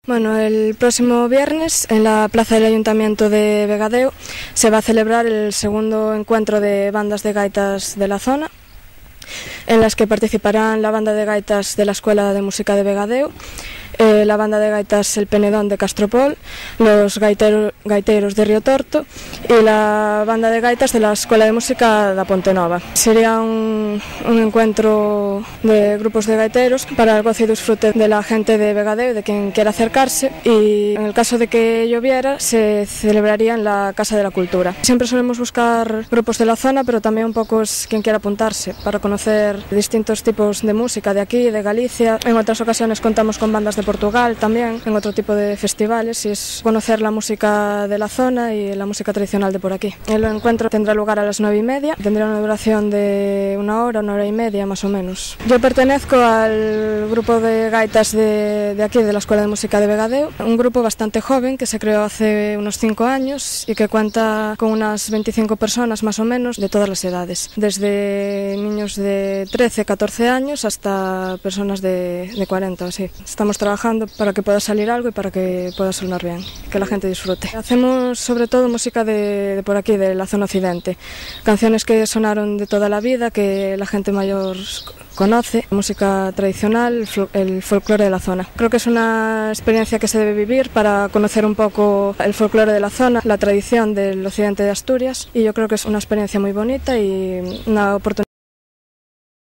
Bueno, el próximo viernes en la plaza del Ayuntamiento de Vegadeo se va a celebrar el segundo encuentro de bandas de gaitas de la zona, en las que participarán la banda de gaitas de la Escuela de Música de Vegadeo, la banda de gaitas El Penedón de Castropol, los gaiteros de Río Torto y la banda de gaitas de la Escuela de Música de Pontenova. Sería un encuentro de grupos de gaiteros para el goce y disfrute de la gente de Vegadeo y de quien quiera acercarse, y en el caso de que lloviera se celebraría en la Casa de la Cultura. Siempre solemos buscar grupos de la zona, pero también un poco es quien quiera apuntarse para conocer distintos tipos de música de aquí, de Galicia. En otras ocasiones contamos con bandas de Portugal también, en otro tipo de festivales, y es conocer la música de la zona y la música tradicional de por aquí. El encuentro tendrá lugar a las 9:30, tendrá una duración de una hora y media más o menos. Yo pertenezco al grupo de gaitas de aquí, de la Escuela de Música de Vegadeo, un grupo bastante joven que se creó hace unos 5 años y que cuenta con unas 25 personas más o menos de todas las edades, desde niños de 13, 14 años hasta personas de 40 o así. Estamos trabajando para que pueda salir algo y para que pueda sonar bien, que la gente disfrute. Hacemos sobre todo música de por aquí, de la zona occidente, canciones que sonaron de toda la vida, que la gente mayor conoce, música tradicional, el folclore de la zona. Creo que es una experiencia que se debe vivir para conocer un poco el folclore de la zona, la tradición del occidente de Asturias, y yo creo que es una experiencia muy bonita y una oportunidad